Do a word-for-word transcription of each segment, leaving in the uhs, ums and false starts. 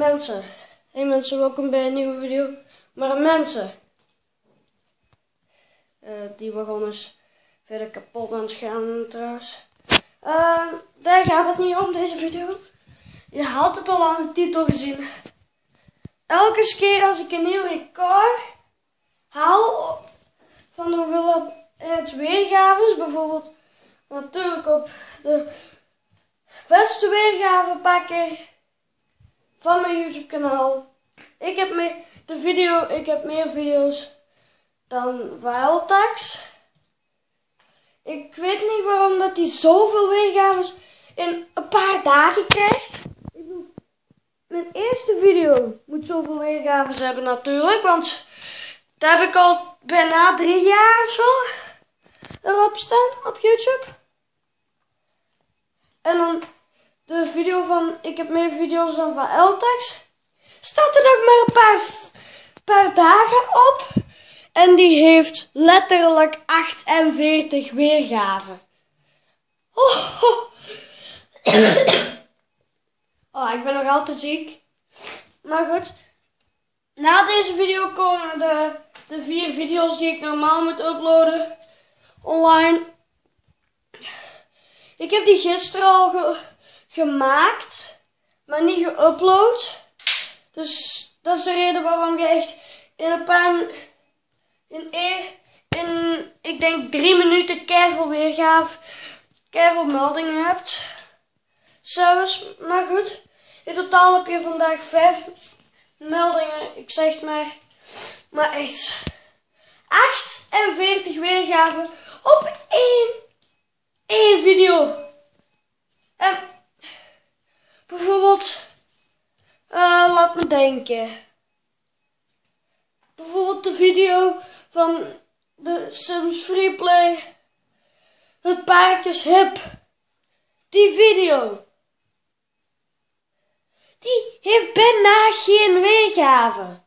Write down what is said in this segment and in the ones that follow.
mensen. Hey mensen, welkom bij een nieuwe video. Maar mensen. Uh, die wagon is verder kapot aan het gaan trouwens. Uh, daar gaat het niet om, deze video. Je had het al aan de titel gezien. Elke keer als ik een nieuw record haal van de hoeveelheid weergaves, bijvoorbeeld natuurlijk op de beste weergave pakken van mijn YouTube kanaal. Ik heb meer de video, ik heb meer video's dan Wildtax. Ik weet niet waarom dat hij zoveel weergaves in een paar dagen krijgt. Ik bedoel, mijn eerste video moet zoveel weergaves hebben natuurlijk, want daar heb ik al bijna drie jaar of zo erop staan op YouTube. En dan de video van, ik heb meer video's dan van Wildtax, staat er nog maar een paar, paar dagen op. En die heeft letterlijk achtenveertig weergaven. Oh, oh. Oh, ik ben nog altijd ziek. Maar goed. Na deze video komen de, de vier video's die ik normaal moet uploaden online. Ik heb die gisteren al ge, gemaakt, maar niet geüpload. Dus dat is de reden waarom je echt in een paar... In, e, in ik denk drie minuten keiveel weergave, keiveel meldingen hebt. Zelfs, maar goed. In totaal heb je vandaag vijf meldingen, ik zeg het maar. Maar echt achtenveertig weergaven op één, één video. En bijvoorbeeld, uh, laat me denken. Bijvoorbeeld de video van de Sims Freeplay. Het paard is hip. Die video. Die heeft bijna geen weergave.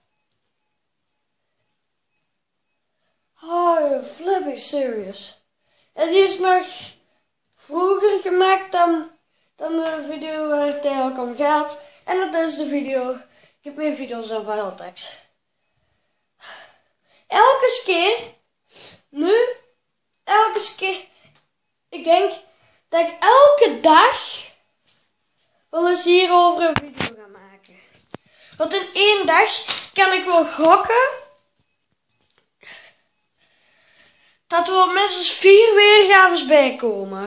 Oh, you flipping serious. En die is nog vroeger gemaakt dan, dan de video waar het eigenlijk om gaat. En dat is de video. Ik heb meer video's dan Wildtax. Elke keer, nu, elke keer, ik denk dat ik elke dag wel eens hierover een video ga maken. Want in één dag kan ik wel gokken dat er wel minstens vier weergaves bij komen.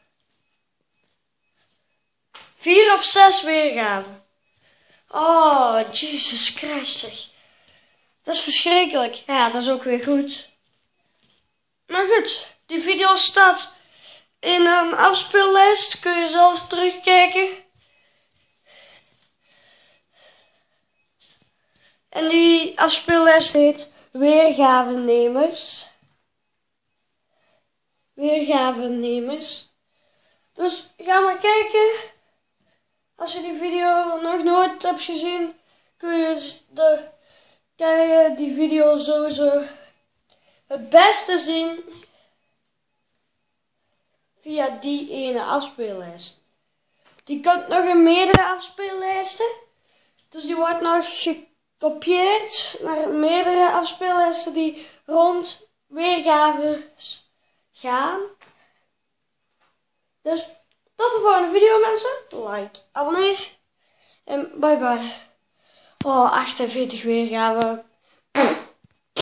Vier of zes weergaven. Oh, Jesus Christ zeg. Dat is verschrikkelijk. Ja, dat is ook weer goed. Maar goed, die video staat in een afspeellijst. Kun je zelf terugkijken. En die afspeellijst heet Weergavenemers. Weergavenemers. Dus ga maar kijken. Als je die video nog nooit hebt gezien, kun je de... kan je die video sowieso het beste zien via die ene afspeellijst. Die komt nog in meerdere afspeellijsten. Dus die wordt nog gekopieerd naar meerdere afspeellijsten die rond weergaves gaan. Dus tot de volgende video mensen. Like, abonneer en bye bye. Oh, achtenveertig weergaven.